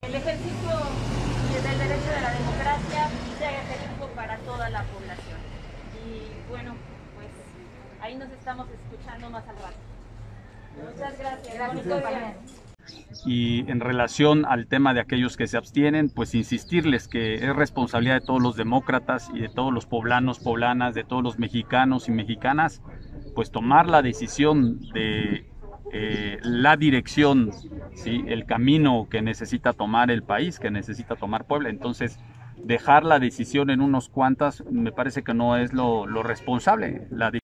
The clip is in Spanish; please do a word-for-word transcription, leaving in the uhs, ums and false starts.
El ejercicio del derecho de la democracia sea efectivo para toda la población. Y bueno, pues ahí nos estamos escuchando más al rato. Muchas gracias. Gracias. Y en relación al tema de aquellos que se abstienen, pues insistirles que es responsabilidad de todos los demócratas y de todos los poblanos, poblanas, de todos los mexicanos y mexicanas, pues tomar la decisión de eh, la dirección, ¿sí? El camino que necesita tomar el país, que necesita tomar Puebla. Entonces, dejar la decisión en unos cuantas me parece que no es lo, lo responsable. La